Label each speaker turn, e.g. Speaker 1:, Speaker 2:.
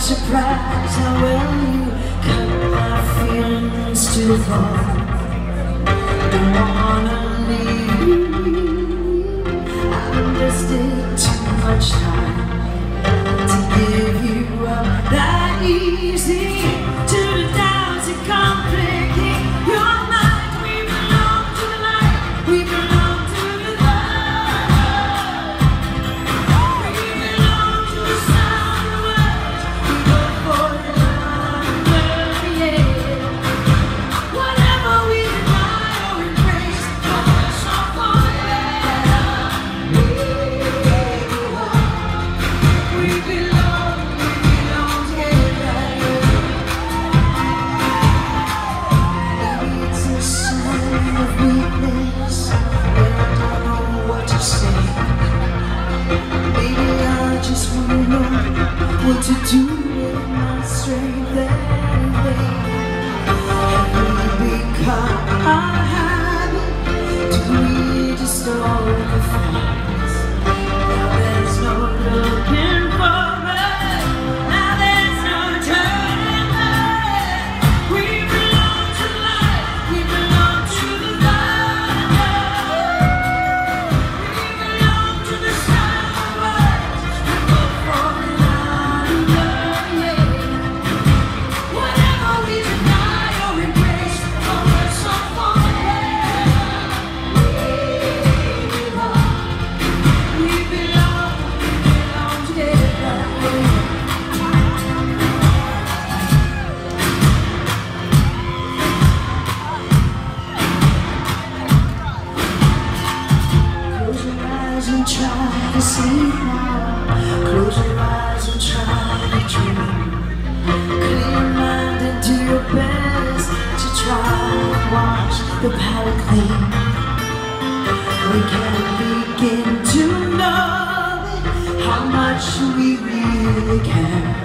Speaker 1: surprised how well you cut my feelings to the bone. Don't wanna leave you. I've invested too much time to give you up that easy. To the doubts that complicate your mind. We belong to the light. We belong to the love. We belong to the sound of words. We go for it under, yeah. Whatever we deny or embrace, focus on forever. We belong together. Maybe it's a sign of weakness when I don't know what to say. Maybe I just wanna know what to do with my strength anyway. Have we become a habit? Do we just overthink? Now there's no looking forward. Now there's no turning back. We belong to life. We belong to the light. We belong to the sound of words. We go for it under, yeah. Whatever we deny or embrace, focus on forever. We belong together. Close your eyes and try to sleep now. Close your eyes and try to dream. Clear your mind and do your best to try and wash the palate clean. We can begin to know how much we really care.